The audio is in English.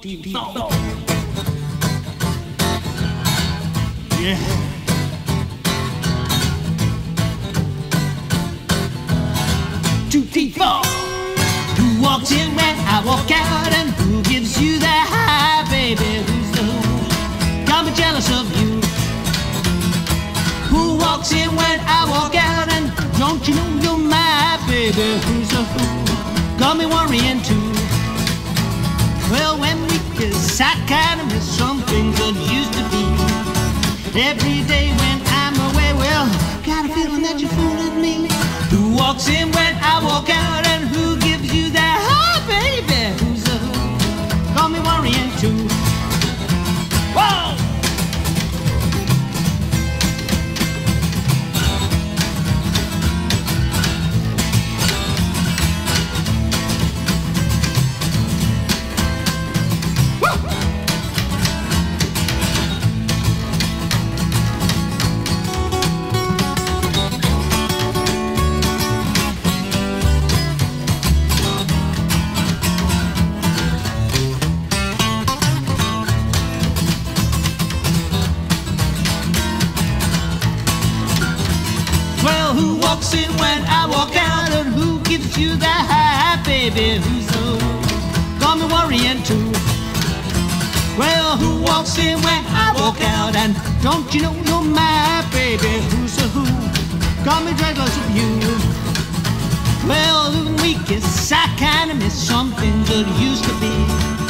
2D4. Yeah. 2D4. Who walks in when I walk out, and who gives you that high, baby? Who's the who? Got me jealous of you. Who walks in when I walk out, and don't you know you're my baby? Who's the who? Got me worrying too. Well, when we kiss, I kinda miss some things that used to be. Every day when I'm away, well, got a feeling that you're fooling me. Who walks in when I walk out, and who gives you that high, baby? Who's the who? Got me worrying too. Whoa! Who walks in when I walk out, and who gives you that high, baby? Who's the who? Got me worrying too. Well, who walks in when I walk out, and don't you know you're my baby? Who's the who? Got me dreadless of you. Well, when we kiss, I kinda miss something that used to be.